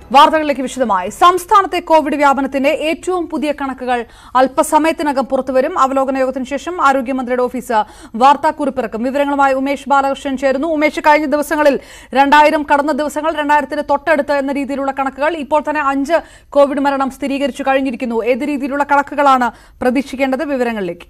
വാർത്തകളിലേക്ക് വിശദമായി. സംസ്ഥാനത്തെ കോവിഡ് വ്യാപനത്തിന്റെ ഏറ്റവും പുതിയ കണക്കുകൾ അല്പസമയത്തിനകം പുറത്തുവരും. അവലോകന യോഗത്തിന് ശേഷം ആരോഗ്യമന്ത്രിയുടെ ഓഫീസ് വാർത്താക്കുറിപ്പിറക്കും. വിവരങ്ങളുമായി ഉമേഷ് ബാലകൃഷ്ണൻ ചേരുന്നു. ഉമേഷ്, കഴിഞ്ഞ ദിവസങ്ങളിൽ 2000 കടന്ന ദിവസങ്ങൾ, 2000-ന് തൊട്ടടുത്ത് എന്ന രീതിയിലുള്ള കണക്കുകൾ. ഇപ്പോൾ തന്നെ 5 കോവിഡ് മരണം സ്ഥിരീകരിച്ചു കഴിഞ്ഞിരിക്കുന്നു. ഏത് രീതിയിലുള്ള കണക്കുകളാണ് പ്രതീക്ഷിക്കേണ്ടത്? വിവരങ്ങളിലേക്ക്.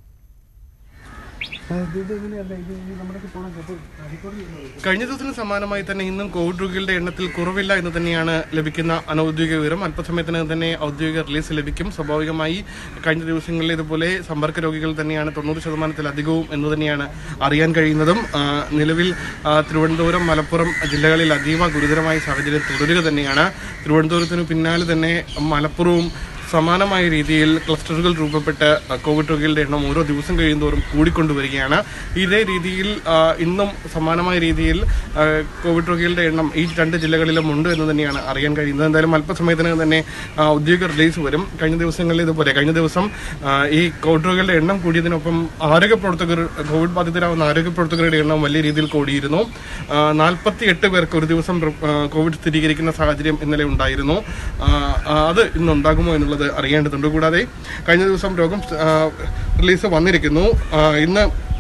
കഴിഞ്ഞ ദിവസത്തിന് സമാനമായി തന്നെ ഇന്നും കോവിഡ് രോഗികളുടെ എണ്ണത്തിൽ കുറവില്ല എന്ന് തന്നെയാണ് ലഭിക്കുന്ന അനൌദ്യോഗിക വിവരം. അല്പസമയത്തിനകം തന്നെ ഔദ്യോഗിക റിലീസ് ലഭിക്കും. സ്വാഭാവികമായി കഴിഞ്ഞ ദിവസങ്ങളിൽ ഇതുപോലെ സമ്പർക്ക രോഗികൾ തന്നെയാണ് 90%-ലധികവും എന്ന് തന്നെയാണ് അറിയാൻ കഴിയുന്നതും. നിലവിൽ തിരുവനന്തപുരം, മലപ്പുറം ജില്ലകളിൽ അതീവ ഗുരുതരമായ സാഹചര്യം തുടരുക തന്നെയാണ്. തിരുവനന്തപുരത്തിന് പിന്നാലെ തന്നെ മലപ്പുറവും സമാനമായ രീതിയിൽ ക്ലസ്റ്ററുകൾ രൂപപ്പെട്ട് കോവിഡ് രോഗികളുടെ എണ്ണം ഓരോ ദിവസം കഴിയുന്തോറും കൂടിക്കൊണ്ടുവരികയാണ്. ഇതേ രീതിയിൽ ഇന്നും സമാനമായ രീതിയിൽ കോവിഡ് രോഗികളുടെ എണ്ണം ഈ 2 ജില്ലകളിലും ഉണ്ട് എന്ന് തന്നെയാണ് അറിയാൻ കഴിയുന്നത്. എന്തായാലും അല്പസമയത്തിനകം തന്നെ ഔദ്യോഗിക റിലീസ് വരും. കഴിഞ്ഞ ദിവസങ്ങളിൽ ഇതുപോലെ കഴിഞ്ഞ ദിവസം ഈ കോവിഡ് രോഗികളുടെ എണ്ണം കൂടിയതിനൊപ്പം കോവിഡ് ബാധിതരാകുന്ന ആരോഗ്യ പ്രവർത്തകരുടെ എണ്ണം വലിയ രീതിയിൽ കൂടിയിരുന്നു. 48 പേർക്ക് ഒരു ദിവസം കോവിഡ് സ്ഥിരീകരിക്കുന്ന സാഹചര്യം ഇന്നലെ ഉണ്ടായിരുന്നു. അത് ഇന്നുണ്ടാകുമോ എന്നുള്ളത് അറിയേണ്ടതുണ്ട്. കൂടാതെ കഴിഞ്ഞ ദിവസം രോഗം റിലീസ് വന്നിരിക്കുന്നു. ഇന്ന്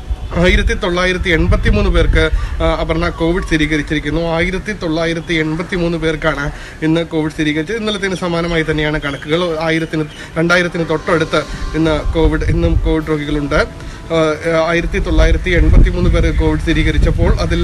1983 പേർക്ക് കോവിഡ് സ്ഥിരീകരിച്ചിരിക്കുന്നു. 1983 പേർക്കാണ് ഇന്ന് കോവിഡ് സ്ഥിരീകരിച്ചത്. ഇന്നലത്തിന് സമാനമായി തന്നെയാണ് കണക്കുകൾ. 2000-ന് തൊട്ടടുത്ത് ഇന്നും കോവിഡ് രോഗികളുണ്ട്. 1983 പേർക്ക് കോവിഡ് സ്ഥിരീകരിച്ചപ്പോൾ അതിൽ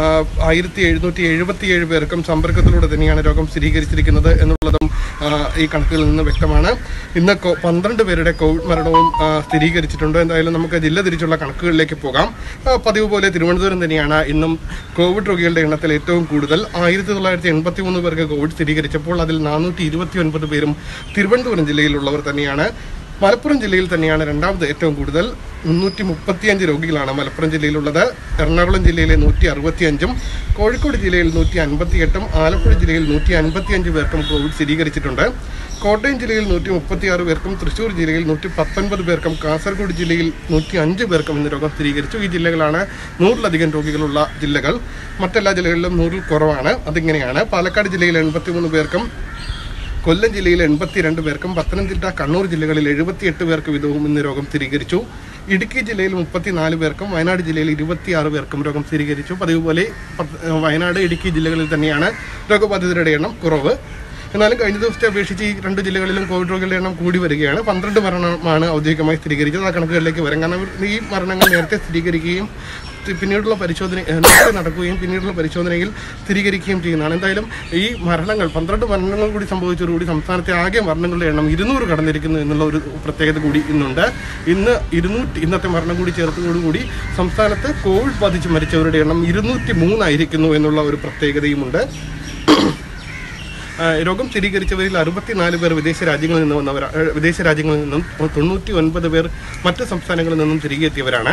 1777 പേർക്കും സമ്പർക്കത്തിലൂടെ തന്നെയാണ് രോഗം സ്ഥിരീകരിച്ചിരിക്കുന്നത് എന്നുള്ളതും ഈ കണക്കുകളിൽ നിന്ന് വ്യക്തമാണ്. ഇന്ന് 12 പേരുടെ കോവിഡ് മരണവും സ്ഥിരീകരിച്ചിട്ടുണ്ട്. എന്തായാലും നമുക്ക് ജില്ല തിരിച്ചുള്ള കണക്കുകളിലേക്ക് പോകാം. പതിവ് പോലെ തിരുവനന്തപുരം തന്നെയാണ് ഇന്നും കോവിഡ് രോഗികളുടെ എണ്ണത്തിൽ ഏറ്റവും കൂടുതൽ. 1983 പേർക്ക് കോവിഡ് സ്ഥിരീകരിച്ചപ്പോൾ അതിൽ 429 പേരും തിരുവനന്തപുരം ജില്ലയിലുള്ളവർ തന്നെയാണ്. മലപ്പുറം ജില്ലയിൽ തന്നെയാണ് രണ്ടാമത് ഏറ്റവും കൂടുതൽ. 335 രോഗികളാണ് മലപ്പുറം ജില്ലയിലുള്ളത്. എറണാകുളം ജില്ലയിലെ 165-ഉം കോഴിക്കോട് ജില്ലയിൽ 158-ഉം ആലപ്പുഴ ജില്ലയിൽ 155 പേർക്കും കോവിഡ് സ്ഥിരീകരിച്ചിട്ടുണ്ട്. കോട്ടയം ജില്ലയിൽ 136 പേർക്കും തൃശ്ശൂർ ജില്ലയിൽ 119 പേർക്കും കാസർഗോഡ് ജില്ലയിൽ 105 പേർക്കും ഇന്ന് രോഗം സ്ഥിരീകരിച്ചു. ഈ ജില്ലകളാണ് 100-ലധികം രോഗികളുള്ള ജില്ലകൾ. മറ്റെല്ലാ ജില്ലകളിലും 100-ൽ കുറവാണ്. അതിങ്ങനെയാണ്. പാലക്കാട് ജില്ലയിൽ 83 പേർക്കും കൊല്ലം ജില്ലയിൽ 82 പേർക്കും പത്തനംതിട്ട, കണ്ണൂർ ജില്ലകളിൽ 78 പേർക്ക് വീതവും ഇന്ന് രോഗം സ്ഥിരീകരിച്ചു. ഇടുക്കി ജില്ലയിൽ 34 പേർക്കും വയനാട് ജില്ലയിൽ 26 പേർക്കും രോഗം സ്ഥിരീകരിച്ചു. പതിവ് പോലെ വയനാട്, ഇടുക്കി ജില്ലകളിൽ തന്നെയാണ് രോഗബാധിതരുടെ എണ്ണം കുറവ്. എന്നാലും കഴിഞ്ഞ ദിവസത്തെ അപേക്ഷിച്ച് ഈ 2 ജില്ലകളിലും കോവിഡ് രോഗികളുടെ എണ്ണം കൂടി വരികയാണ്. 12 മരണമാണ് ഔദ്യോഗികമായി സ്ഥിരീകരിച്ചത്. ആ കണക്കുകളിലേക്ക് വരാം. കാരണം ഈ മരണങ്ങൾ നേരത്തെ സ്ഥിരീകരിക്കുകയും പിന്നീടുള്ള നടക്കുകയും പിന്നീടുള്ള പരിശോധനയിൽ സ്ഥിരീകരിക്കുകയും ചെയ്യുന്നതാണ്. എന്തായാലും ഈ മരണങ്ങൾ 12 മരണങ്ങൾ കൂടി സംഭവിച്ചതോടുകൂടി സംസ്ഥാനത്തെ ആകെ മരണങ്ങളുടെ എണ്ണം 200 കടന്നിരിക്കുന്നു എന്നുള്ള ഒരു പ്രത്യേകത കൂടി ഇന്നുണ്ട്. ഇന്നത്തെ മരണം കൂടി ചേർത്തതോടുകൂടി സംസ്ഥാനത്ത് കോവിഡ് ബാധിച്ച് മരിച്ചവരുടെ എണ്ണം 203 ആയിരിക്കുന്നു എന്നുള്ള ഒരു പ്രത്യേകതയുമുണ്ട്. രോഗം സ്ഥിരീകരിച്ചവരിൽ 64 പേർ വിദേശ രാജ്യങ്ങളിൽ നിന്നും 99 പേർ മറ്റ് സംസ്ഥാനങ്ങളിൽ നിന്നും തിരികെ എത്തിയവരാണ്.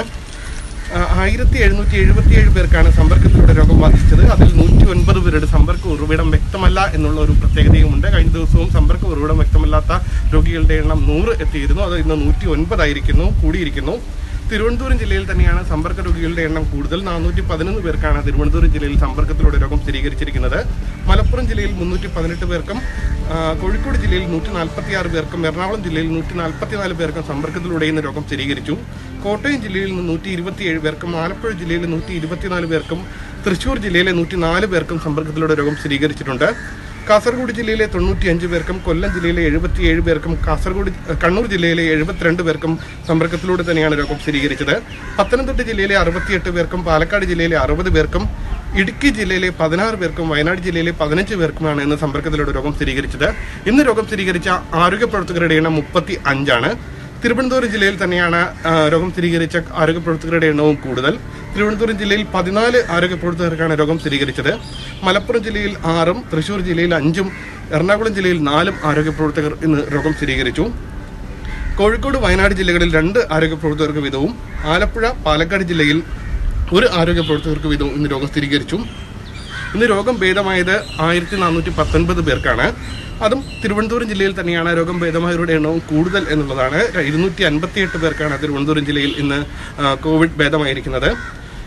1777 പേർക്കാണ് സമ്പർക്കത്തിലൂടെ രോഗം ബാധിച്ചത്. അതിൽ 109 പേരുടെ സമ്പർക്ക ഉറവിടം വ്യക്തമല്ല എന്നുള്ള ഒരു പ്രത്യേകതയുമുണ്ട്. കഴിഞ്ഞ ദിവസവും സമ്പർക്ക ഉറവിടം വ്യക്തമല്ലാത്ത രോഗികളുടെ എണ്ണം 100 എത്തിയിരുന്നു. അത് ഇന്ന് 109 കൂടിയിരിക്കുന്നു. തിരുവനന്തപുരം ജില്ലയിൽ തന്നെയാണ് സമ്പർക്ക രോഗികളുടെ എണ്ണം കൂടുതൽ. 411 പേർക്കാണ് തിരുവനന്തപുരം ജില്ലയിൽ സമ്പർക്കത്തിലൂടെ രോഗം സ്ഥിരീകരിച്ചിരിക്കുന്നത്. മലപ്പുറം ജില്ലയിൽ 318 പേർക്കും കോഴിക്കോട് ജില്ലയിൽ 146 പേർക്കും എറണാകുളം ജില്ലയിൽ 144 പേർക്കും സമ്പർക്കത്തിലൂടെ ഇന്ന് രോഗം സ്ഥിരീകരിച്ചു. കോട്ടയം ജില്ലയിൽ 127 പേർക്കും ആലപ്പുഴ ജില്ലയിൽ 124 പേർക്കും തൃശ്ശൂർ ജില്ലയിലെ 104 പേർക്കും സമ്പർക്കത്തിലൂടെ രോഗം സ്ഥിരീകരിച്ചിട്ടുണ്ട്. കാസർഗോഡ് ജില്ലയിലെ 95 പേർക്കും കൊല്ലം ജില്ലയിലെ 77 പേർക്കും കണ്ണൂർ ജില്ലയിലെ 72 പേർക്കും സമ്പർക്കത്തിലൂടെ തന്നെയാണ് രോഗം സ്ഥിരീകരിച്ചത്. പത്തനംതിട്ട ജില്ലയിലെ 68 പേർക്കും പാലക്കാട് ജില്ലയിലെ 60 പേർക്കും ഇടുക്കി ജില്ലയിലെ 16 പേർക്കും വയനാട് ജില്ലയിലെ 15 പേർക്കുമാണ് ഇന്ന് സമ്പർക്കത്തിലൂടെ രോഗം സ്ഥിരീകരിച്ചത്. ഇന്ന് രോഗം സ്ഥിരീകരിച്ച ആരോഗ്യ പ്രവർത്തകരുടെ എണ്ണം 35 തിരുവനന്തപുരം ജില്ലയിൽ തന്നെയാണ് രോഗം സ്ഥിരീകരിച്ച ആരോഗ്യ പ്രവർത്തകരുടെ എണ്ണവും കൂടുതൽ. തിരുവനന്തപുരം ജില്ലയിൽ 14 ആരോഗ്യ പ്രവർത്തകർക്കാണ് രോഗം സ്ഥിരീകരിച്ചത്. മലപ്പുറം ജില്ലയിൽ 6-ഉം തൃശ്ശൂർ ജില്ലയിൽ 5-ഉം എറണാകുളം ജില്ലയിൽ 4 ആരോഗ്യ പ്രവർത്തകർ ഇന്ന് രോഗം സ്ഥിരീകരിച്ചു. കോഴിക്കോട്, വയനാട് ജില്ലകളിൽ 2 ആരോഗ്യ പ്രവർത്തകർക്ക് വീതവും ആലപ്പുഴ, പാലക്കാട് ജില്ലയിൽ 1 ആരോഗ്യ പ്രവർത്തകർക്ക് വീതവും ഇന്ന് രോഗം സ്ഥിരീകരിച്ചു. ഇന്ന് രോഗം ഭേദമായത് 1419 പേർക്കാണ്. അതും തിരുവനന്തപുരം ജില്ലയിൽ തന്നെയാണ് രോഗം ഭേദമായവരുടെ എണ്ണവും കൂടുതൽ എന്നുള്ളതാണ്. 258 പേർക്കാണ് തിരുവനന്തപുരം ജില്ലയിൽ ഇന്ന് കോവിഡ് ഭേദമായിരിക്കുന്നത്.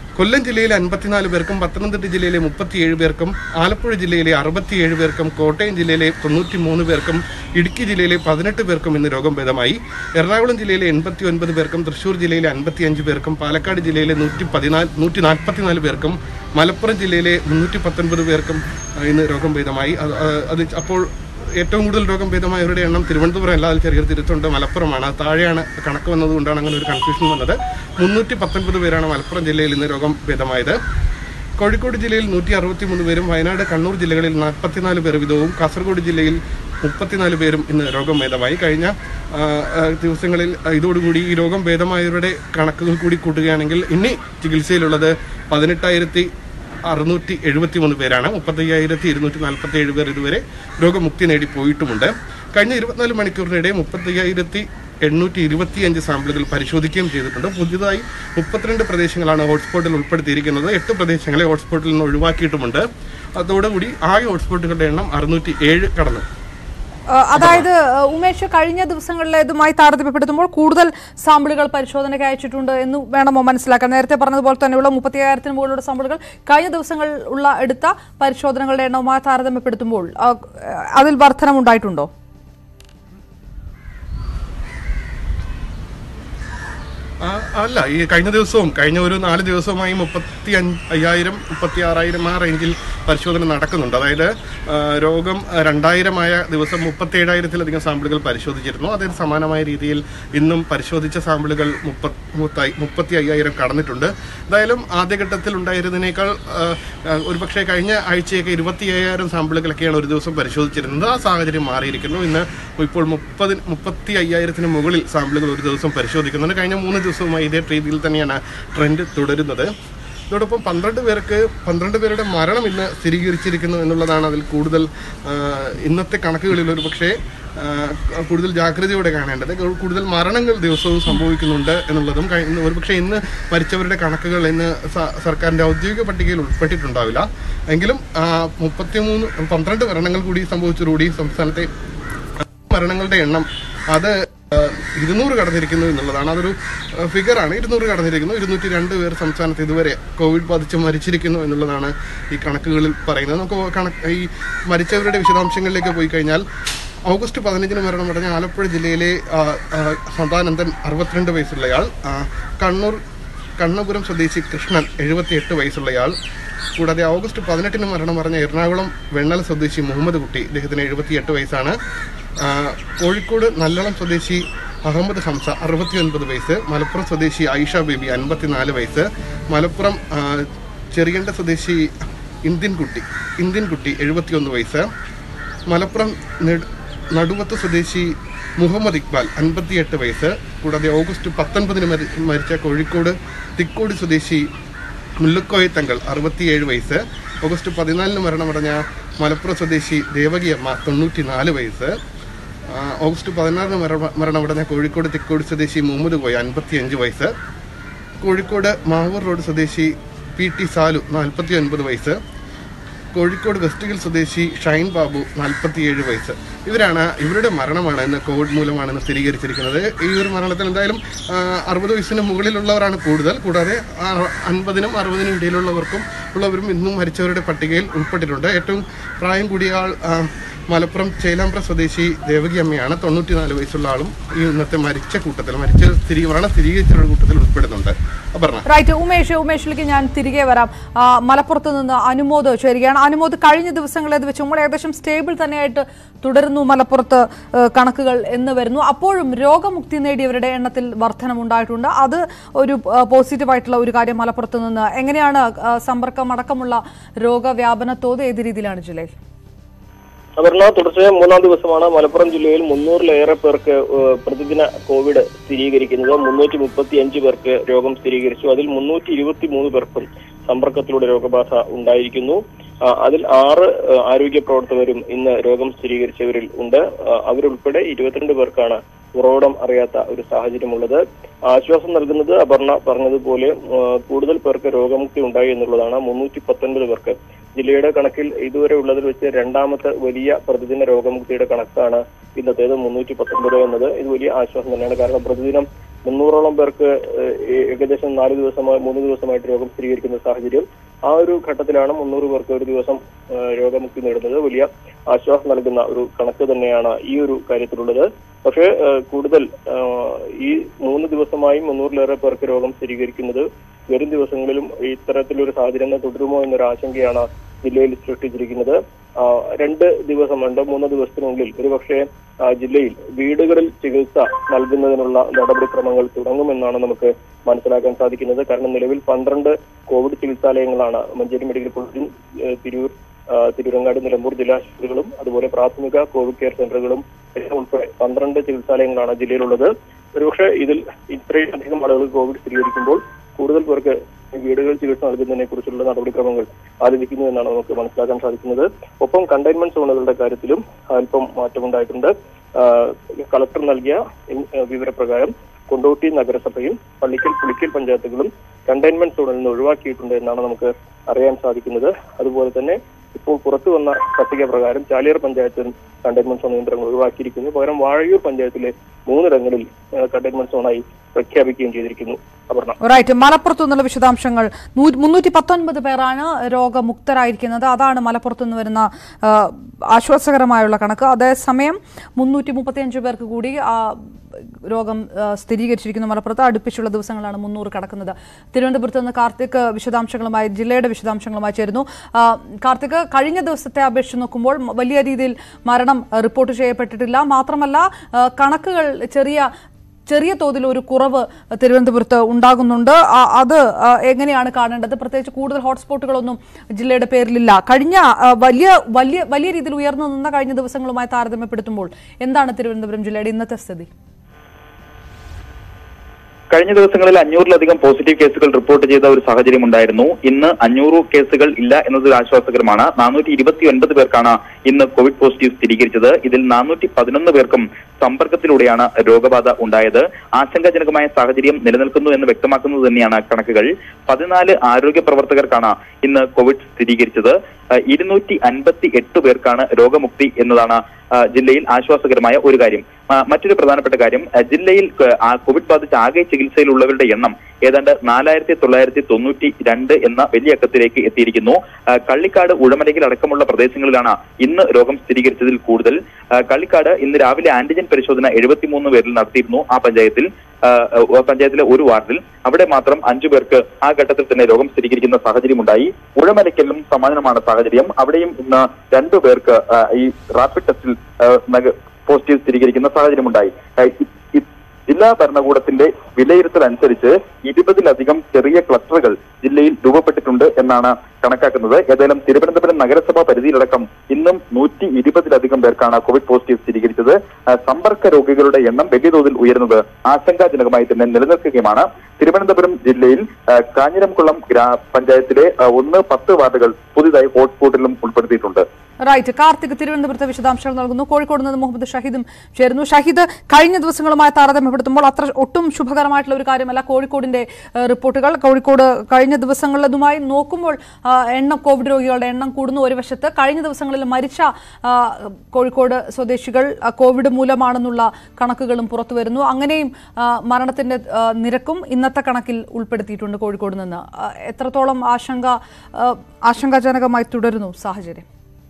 കൊല്ലം ജില്ലയിലെ 54 പേർക്കും പത്തനംതിട്ട ജില്ലയിലെ 37 പേർക്കും ആലപ്പുഴ ജില്ലയിലെ 67 പേർക്കും കോട്ടയം ജില്ലയിലെ 93 പേർക്കും ഇടുക്കി ജില്ലയിലെ 18 പേർക്കും ഇന്ന് രോഗം ഭേദമായി. എറണാകുളം ജില്ലയിലെ 89 പേർക്കും തൃശൂർ ജില്ലയിലെ 55 പേർക്കും പാലക്കാട് ജില്ലയിലെ 144 പേർക്കും മലപ്പുറം ജില്ലയിലെ 319 പേർക്കും ഇന്ന് രോഗം ഭേദമായി. അത് അപ്പോൾ ഏറ്റവും കൂടുതൽ രോഗം ഭേദമായവരുടെ എണ്ണം തിരുവനന്തപുരം അല്ലാതെ ചെറിയ തിരുത്തുണ്ട് മലപ്പുറമാണ്. താഴെയാണ് കണക്ക് വന്നതുകൊണ്ടാണ് അങ്ങനെ ഒരു കൺഫ്യൂഷൻ വന്നത്. 319 പേരാണ് മലപ്പുറം ജില്ലയിൽ ഇന്ന് രോഗം ഭേദമായത്. കോഴിക്കോട് ജില്ലയിൽ 163 പേരും വയനാട് കണ്ണൂർ ജില്ലകളിൽ 44 പേർ വീതവും കാസർഗോഡ് ജില്ലയിൽ 34 പേരും ഇന്ന് രോഗം ഭേദമായി. കഴിഞ്ഞ ദിവസങ്ങളിൽ ഇതോടുകൂടി ഈ രോഗം ഭേദമായവരുടെ കണക്കുകൾ കൂടി കൂട്ടുകയാണെങ്കിൽ ഇനി ചികിത്സയിലുള്ളത് 18,673 പേരാണ്. 35,247 പേർ ഇതുവരെ രോഗമുക്തി നേടി പോയിട്ടുമുണ്ട്. കഴിഞ്ഞ 24 മണിക്കൂറിനിടെ 35,825 സാമ്പിളുകൾ പരിശോധിക്കുകയും ചെയ്തിട്ടുണ്ട്. പുതിയതായി 32 പ്രദേശങ്ങളാണ് ഹോട്ട്സ്പോട്ടിൽ ഉൾപ്പെടുത്തിയിരിക്കുന്നത്. 8 പ്രദേശങ്ങളെ ഹോട്ട്സ്പോട്ടിൽ നിന്ന് ഒഴിവാക്കിയിട്ടുമുണ്ട്. അതോടുകൂടി ആകെ ഹോട്ട്സ്പോട്ടുകളുടെ എണ്ണം 607 കടന്നു. അതായത് ഉമേഷ്, കഴിഞ്ഞ ദിവസങ്ങളിലേതുമായി താരതമ്യപ്പെടുത്തുമ്പോൾ കൂടുതൽ സാമ്പിളുകൾ പരിശോധനയ്ക്ക് അയച്ചിട്ടുണ്ട് എന്ന് വേണമോ മനസ്സിലാക്കാൻ? നേരത്തെ പറഞ്ഞതുപോലെ തന്നെയുള്ള 35,000 മുകളിലുള്ള സാമ്പിളുകൾ കഴിഞ്ഞ ദിവസങ്ങൾ എടുത്ത പരിശോധനകളുടെ എണ്ണവുമായി താരതമ്യപ്പെടുത്തുമ്പോൾ അതിൽ വർധനമുണ്ടായിട്ടുണ്ടോ? അല്ല, ഈ കഴിഞ്ഞ ഒരു 4 ദിവസവുമായി 35,000 36,000 ആ റേഞ്ചിൽ പരിശോധന നടക്കുന്നുണ്ട്. അതായത് രോഗം 2,000 ദിവസം 37,000-ലധികം സാമ്പിളുകൾ പരിശോധിച്ചിരുന്നു. അതിന് സമാനമായ രീതിയിൽ ഇന്നും പരിശോധിച്ച സാമ്പിളുകൾ 35,000 കടന്നിട്ടുണ്ട്. എന്തായാലും ആദ്യഘട്ടത്തിൽ ഉണ്ടായിരുന്നതിനേക്കാൾ ഒരുപക്ഷെ കഴിഞ്ഞ ആഴ്ചയൊക്കെ 25,000 സാമ്പിളുകളൊക്കെയാണ് ഒരു ദിവസം പരിശോധിച്ചിരുന്നത്. ആ സാഹചര്യം മാറിയിരിക്കുന്നു. ഇപ്പോൾ 35,000-ന് മുകളിൽ സാമ്പിളുകൾ ഒരു ദിവസം പരിശോധിക്കുന്നുണ്ട്. കഴിഞ്ഞ 3 ദിവസവുമായി ഇതേ രീതിയിൽ തന്നെയാണ് ട്രെൻഡ് തുടരുന്നത്. ഇതോടൊപ്പം 12 പേരുടെ മരണം ഇന്ന് സ്ഥിരീകരിച്ചിരിക്കുന്നു എന്നുള്ളതാണ് അതിൽ കൂടുതൽ ഇന്നത്തെ കണക്കുകളിൽ ഒരു പക്ഷേ കൂടുതൽ ജാഗ്രതയോടെ കാണേണ്ടത്. കൂടുതൽ മരണങ്ങൾ ദിവസവും സംഭവിക്കുന്നുണ്ട് എന്നുള്ളതും ഒരുപക്ഷെ ഇന്ന് മരിച്ചവരുടെ കണക്കുകൾ ഇന്ന് സർക്കാരിൻ്റെ ഔദ്യോഗിക പട്ടികയിൽ ഉൾപ്പെട്ടിട്ടുണ്ടാവില്ല. എങ്കിലും 12 മരണങ്ങൾ കൂടി സംഭവിച്ചതോടുകൂടി സംസ്ഥാനത്തെ മരണങ്ങളുടെ എണ്ണം അത് 200 കടന്നിരിക്കുന്നു എന്നുള്ളതാണ്. അതൊരു ഫിഗറാണ്. 200 കടന്നിരിക്കുന്നു. 202 പേർ സംസ്ഥാനത്ത് ഇതുവരെ കോവിഡ് ബാധിച്ച് മരിച്ചിരിക്കുന്നു എന്നുള്ളതാണ് ഈ കണക്കുകളിൽ പറയുന്നത്. നമുക്ക് ഈ മരിച്ചവരുടെ വിശദാംശങ്ങളിലേക്ക് പോയി കഴിഞ്ഞാൽ ഓഗസ്റ്റ് 15-ന് മരണമടഞ്ഞ ആലപ്പുഴ ജില്ലയിലെ സദാനന്ദൻ 62 വയസ്സുള്ളയാൾ, കണ്ണപുരം സ്വദേശി കൃഷ്ണൻ 78 വയസ്സുള്ളയാൾ, കൂടാതെ ഓഗസ്റ്റ് 18-ന് മരണമടഞ്ഞ എറണാകുളം വെണ്ണല സ്വദേശി മുഹമ്മദ് കുട്ടി, ഇദ്ദേഹത്തിന് 78 വയസ്സാണ്. കോഴിക്കോട് നല്ലളം സ്വദേശി അഹമ്മദ് ഹംസ 69 വയസ്സ്, മലപ്പുറം സ്വദേശി ആയിഷ ബേബി 54 വയസ്സ്, മലപ്പുറം ചെറിയണ്ട സ്വദേശി ഇന്ത്യൻ കുട്ടി 71 വയസ്സ്, മലപ്പുറം നടുവത്ത് സ്വദേശി മുഹമ്മദ് ഇക്ബാൽ 58 വയസ്സ്. കൂടാതെ ഓഗസ്റ്റ് 19-ന് മരിച്ച കോഴിക്കോട് തിക്കോടി സ്വദേശി മുല്ലക്കോയ തങ്ങൾ 67 വയസ്സ്. ഓഗസ്റ്റ് 14-ന് മരണമടഞ്ഞ മലപ്പുറം സ്വദേശി ദേവകിയമ്മ 94 വയസ്സ്. ഓഗസ്റ്റ് 16-ന് മരണമടഞ്ഞ കോഴിക്കോട് തിക്കോടി സ്വദേശി മുഹമ്മദ് കോയ 55 വയസ്സ്. കോഴിക്കോട് മാവൂർ റോഡ് സ്വദേശി PT സാലു 49 വയസ്സ്. കോഴിക്കോട് വെസ്റ്റ് ഹിൽ സ്വദേശി ഷൈൻ ബാബു 47 വയസ്സ്. ഇവരുടെ മരണമാണ് ഇന്ന് കോവിഡ് മൂലമാണെന്ന് സ്ഥിരീകരിച്ചിരിക്കുന്നത്. ഈ ഒരു മരണത്തിൽ എന്തായാലും 60 വയസ്സിന് മുകളിലുള്ളവരാണ് കൂടുതൽ. കൂടാതെ 50-നും 60-നും ഇടയിലുള്ളവരും ഇന്നും മരിച്ചവരുടെ പട്ടികയിൽ ഉൾപ്പെട്ടിട്ടുണ്ട്. ഏറ്റവും പ്രായം കൂടിയ ആൾ മലപ്പുറം ചേലാമ്പ്ര സ്വദേശി ദേവകിയമ്മയാണ്. 94 വയസ്സുള്ള ആളും ഈ ഇന്നത്തെ മരിച്ച കൂട്ടത്തിൽ സ്ഥിരീകരിച്ച കൂട്ടത്തിൽ ഉൾപ്പെടുന്നുണ്ട്. റൈറ്റ്. ഉമേഷിലേക്ക് ഞാൻ തിരികെ വരാം. മലപ്പുറത്ത് നിന്ന് അനുമോദ് ചേരുകയാണ്. അനുമോദ്, കഴിഞ്ഞ ദിവസങ്ങളേത് വെച്ചുമ്പോൾ ഏകദേശം സ്റ്റേബിൾ തന്നെയായിട്ട് തുടരുന്നു മലപ്പുറത്ത് കണക്കുകൾ എന്ന് വരുന്നു. അപ്പോഴും രോഗമുക്തി നേടിയവരുടെ എണ്ണത്തിൽ വർധനമുണ്ടായിട്ടുണ്ട്. അത് ഒരു പോസിറ്റീവായിട്ടുള്ള ഒരു കാര്യം. മലപ്പുറത്ത് നിന്ന് എങ്ങനെയാണ് സമ്പർക്കം അടക്കമുള്ള രോഗവ്യാപന തോത് ഏത് രീതിയിലാണ് ജില്ലയിൽ? അപർണ, തുടർച്ചയായ 3-ാം ദിവസമാണ് മലപ്പുറം ജില്ലയിൽ 300-ലേറെ പേർക്ക് പ്രതിദിന കോവിഡ് സ്ഥിരീകരിക്കുന്നത്. 335 പേർക്ക് രോഗം സ്ഥിരീകരിച്ചു. അതിൽ 323 പേർക്കും സമ്പർക്കത്തിലൂടെ രോഗബാധ ഉണ്ടായിരിക്കുന്നു. അതിൽ 6 ആരോഗ്യ പ്രവർത്തകരും ഇന്ന് രോഗം സ്ഥിരീകരിച്ചവരിൽ ഉണ്ട്. അവരുൾപ്പെടെ 22 പേർക്കാണ് ഉറവിടം അറിയാത്ത ഒരു സാഹചര്യമുള്ളത്. ആശ്വാസം നൽകുന്നത് അപർണ പറഞ്ഞതുപോലെ കൂടുതൽ പേർക്ക് രോഗമുക്തി ഉണ്ടായി എന്നുള്ളതാണ്. 319 പേർക്ക് ജില്ലയുടെ കണക്കിൽ ഇതുവരെ ഉള്ളതിൽ വെച്ച് 2ാമത്തെ വലിയ പ്രതിദിന രോഗമുക്തിയുടെ കണക്കാണ് ഇന്നത്തേത്. 319 എന്നത് ഇത് വലിയ ആശ്വാസം തന്നെയാണ്. കാരണം പ്രതിദിനം 300ഓളം പേർക്ക് ഏകദേശം 3 ദിവസമായിട്ട് രോഗം സ്ഥിരീകരിക്കുന്ന സാഹചര്യം. ആ ഒരു ഘട്ടത്തിലാണ് 300 പേർക്ക് ഒരു ദിവസം രോഗമുക്തി നേടുന്നത്. വലിയ ആശ്വാസം നൽകുന്ന ഒരു കണക്ക് തന്നെയാണ് ഈ ഒരു കാര്യത്തിലുള്ളത്. പക്ഷേ കൂടുതൽ ഈ 3 ദിവസമായും 300-ലേറെ പേർക്ക് രോഗം സ്ഥിരീകരിക്കുന്നത് വരും ദിവസങ്ങളിലും ഇത്തരത്തിലൊരു സാഹചര്യം തുടരുമോ എന്നൊരു ആശങ്കയാണ് ജില്ലയിൽ സൃഷ്ടിച്ചിരിക്കുന്നത്. 3 ദിവസത്തിനുള്ളിൽ ഒരുപക്ഷെ ജില്ലയിൽ വീടുകളിൽ ചികിത്സ നൽകുന്നതിനുള്ള നടപടിക്രമങ്ങൾ തുടങ്ങുമെന്നാണ് നമുക്ക് മനസ്സിലാക്കാൻ സാധിക്കുന്നത്. കാരണം നിലവിൽ 12 കോവിഡ് ചികിത്സാലയങ്ങളാണ് മഞ്ചേരി മെഡിക്കൽ കോളേജും തിരൂരങ്ങാടി നിലമ്പൂർ ജില്ലാശുപത്രികളും അതുപോലെ പ്രാഥമിക കോവിഡ് കെയർ സെന്ററുകളും ഉൾപ്പെടെ 12 ചികിത്സാലയങ്ങളാണ് ജില്ലയിലുള്ളത്. ഒരുപക്ഷെ ഇതിൽ ഇത്രയും അധികം ആളുകൾ കോവിഡ് സ്ഥിരീകരിക്കുമ്പോൾ കൂടുതൽ പേർക്ക് വീടുകളിൽ ചികിത്സ നൽകുന്നതിനെ കുറിച്ചുള്ള നടപടിക്രമങ്ങൾ ആലോചിക്കുന്നു എന്നാണ് നമുക്ക് മനസ്സിലാക്കാൻ സാധിക്കുന്നത്. ഒപ്പം കണ്ടെയ്ൻമെന്റ് സോണുകളുടെ കാര്യത്തിലും അല്പം മാറ്റമുണ്ടായിട്ടുണ്ട്. കളക്ടർ നൽകിയ വിവരപ്രകാരം കൊണ്ടോട്ടി നഗരസഭയും പുളിക്കൽ പഞ്ചായത്തുകളും കണ്ടെയ്ൻമെന്റ് സോണിൽ നിന്ന് ഒഴിവാക്കിയിട്ടുണ്ട് എന്നാണ് നമുക്ക് അറിയാൻ സാധിക്കുന്നത്. അതുപോലെ തന്നെ ഇപ്പോൾ പുറത്തു വന്ന പട്ടിക പ്രകാരം ചാലിയാർ പഞ്ചായത്തിൽ കണ്ടെയ്ൻമെന്റ് സോൺ നിയന്ത്രണങ്ങൾ ഒഴിവാക്കിയിരിക്കുന്നു. പകരം വാഴയൂർ പഞ്ചായത്തിലെ 3 ഇടങ്ങളിൽ കണ്ടെയ്ൻമെന്റ് സോണായി പ്രഖ്യാപിക്കുകയും ചെയ്തിരിക്കുന്നു. റൈറ്റ്. മലപ്പുറത്തു നിന്നുള്ള വിശദാംശങ്ങൾ. 319 പേരാണ് രോഗമുക്തരായിരിക്കുന്നത്. അതാണ് മലപ്പുറത്തു നിന്ന് വരുന്ന ആശ്വാസകരമായുള്ള കണക്ക്. അതേസമയം 335 പേർക്ക് കൂടി രോഗം സ്ഥിരീകരിച്ചിരിക്കുന്നു. മലപ്പുറത്ത് അടുപ്പിച്ചുള്ള ദിവസങ്ങളാണ് 300 കടക്കുന്നത്. തിരുവനന്തപുരത്ത് നിന്ന് കാർത്തിക് ജില്ലയുടെ വിശദാംശങ്ങളുമായി ചേരുന്നു. കാർത്തിക്, കഴിഞ്ഞ ദിവസത്തെ അപേക്ഷിച്ച് നോക്കുമ്പോൾ വലിയ രീതിയിൽ മരണം റിപ്പോർട്ട് ചെയ്യപ്പെട്ടിട്ടില്ല. മാത്രമല്ല കണക്കുകൾ ചെറിയ തോതിൽ ഒരു കുറവ് തിരുവനന്തപുരത്ത് ഉണ്ടാകുന്നുണ്ട്. അത് എങ്ങനെയാണ് കാണേണ്ടത്? പ്രത്യേകിച്ച് കൂടുതൽ ഹോട്ട്സ്പോട്ടുകളൊന്നും ജില്ലയുടെ പേരിലില്ല. കഴിഞ്ഞ വലിയ രീതിയിൽ ഉയർന്നു നിന്ന കഴിഞ്ഞ ദിവസങ്ങളുമായി താരതമ്യപ്പെടുത്തുമ്പോൾ എന്താണ് തിരുവനന്തപുരം ജില്ലയുടെ ഇന്നത്തെ സ്ഥിതി? കഴിഞ്ഞ ദിവസങ്ങളിൽ 500-ലധികം പോസിറ്റീവ് കേസുകൾ റിപ്പോർട്ട് ചെയ്ത ഒരു സാഹചര്യം ഉണ്ടായിരുന്നു. ഇന്ന് 500 കേസുകൾ ഇല്ല എന്നത് ആശ്വാസകരമാണ്. 429 പേർക്കാണ് ഇന്ന് കോവിഡ് പോസിറ്റീവ് സ്ഥിരീകരിച്ചത്. ഇതിൽ 411 പേർക്കും സമ്പർക്കത്തിലൂടെയാണ് രോഗബാധ ഉണ്ടായത്. ആശങ്കാജനകമായ സാഹചര്യം നിലനിൽക്കുന്നു എന്ന് വ്യക്തമാക്കുന്നത് തന്നെയാണ് കണക്കുകൾ. 14 ആരോഗ്യ പ്രവർത്തകർക്കാണ് ഇന്ന് കോവിഡ് സ്ഥിരീകരിച്ചത്. 258 പേർക്കാണ് രോഗമുക്തി എന്നതാണ് ജില്ലയിൽ ആശ്വാസകരമായ ഒരു കാര്യം. മറ്റൊരു പ്രധാനപ്പെട്ട കാര്യം, ജില്ലയിൽ കോവിഡ് ബാധിച്ച് ആകെ ചികിത്സയിലുള്ളവരുടെ എണ്ണം ഏതാണ്ട് 4992 എന്ന വലിയ അക്കത്തിലേക്ക് എത്തിയിരിക്കുന്നു. കള്ളിക്കാട്, ഉഴമലയിൽ അടക്കമുള്ള പ്രദേശങ്ങളിലാണ് ഇന്ന് രോഗം സ്ഥിരീകരിച്ചതിൽ കൂടുതൽ. കള്ളിക്കാട് ഇന്ന് രാവിലെ ആന്റിജൻ പരിശോധന 73 പേരിൽ നടത്തിയിരുന്നു. ആ പഞ്ചായത്തിലെ ഒരു വാർഡിൽ അവിടെ മാത്രം 5 പേർക്ക് ആ ഘട്ടത്തിൽ തന്നെ രോഗം സ്ഥിരീകരിക്കുന്ന സാഹചര്യമുണ്ടായി. ഉഴമലയ്ക്കലും സമാനമാണ് സാഹചര്യം. അവിടെയും ഇന്ന് 2 പേർക്ക് ഈ റാപ്പിഡ് ടെസ്റ്റിൽ പോസിറ്റീവ് സ്ഥിരീകരിക്കുന്ന സാഹചര്യമുണ്ടായി. ജില്ലാ ഭരണകൂടത്തിന്റെ വിലയിരുത്തൽ അനുസരിച്ച് 20-ലധികം ചെറിയ ക്ലസ്റ്ററുകൾ ജില്ലയിൽ രൂപപ്പെട്ടിട്ടുണ്ട് എന്നാണ് കണക്കാക്കുന്നത്. ഏതായാലും തിരുവനന്തപുരം നഗരസഭാ പരിധിയിലടക്കം ഇന്നും 120-ലധികം പേർക്കാണ് കോവിഡ് പോസിറ്റീവ് സ്ഥിരീകരിച്ചത്. സമ്പർക്ക രോഗികളുടെ എണ്ണം വലിയ തോതിൽ ഉയരുന്നത് ആശങ്കാജനകമായി തന്നെ നിലനിൽക്കുകയുമാണ്. തിരുവനന്തപുരം ജില്ലയിൽ കാഞ്ഞിരംകുളം ഗ്രാമപഞ്ചായത്തിലെ 1-10 വാർഡുകൾ പുതിയതായി ഹോട്ട്സ്പോട്ടിലും ഉൾപ്പെടുത്തിയിട്ടുണ്ട്. റൈറ്റ്. കാർത്തിക് തിരുവനന്തപുരത്തെ വിശദാംശങ്ങൾ നൽകുന്നു. കോഴിക്കോട് നിന്ന് മുഹമ്മദ് ഷഹീദും ചേരുന്നു. ഷഹീദ്, കഴിഞ്ഞ ദിവസങ്ങളുമായി താരതമ്യപ്പെടുത്തുമ്പോൾ ഒട്ടും ശുഭകരമായിട്ടുള്ള ഒരു കാര്യമല്ല കോഴിക്കോടിന്റെ റിപ്പോർട്ടുകൾ. കോഴിക്കോട് കഴിഞ്ഞ ദിവസങ്ങളിലുമായി നോക്കുമ്പോൾ കോവിഡ് രോഗികളുടെ എണ്ണം കൂടുന്നു. ഒരു വശത്ത് കഴിഞ്ഞ ദിവസങ്ങളിൽ മരിച്ച കോഴിക്കോട് സ്വദേശികൾ കോവിഡ് മൂലമാണെന്നുള്ള കണക്കുകളും പുറത്തു വരുന്നു. അങ്ങനെയും മരണത്തിന്റെ നിരക്കും ഇന്നത്തെ കണക്കിൽ ഉൾപ്പെടുത്തിയിട്ടുണ്ട് കോഴിക്കോട് നിന്ന്. എത്രത്തോളം ആശങ്കാജനകമായി തുടരുന്നു സാഹചര്യം?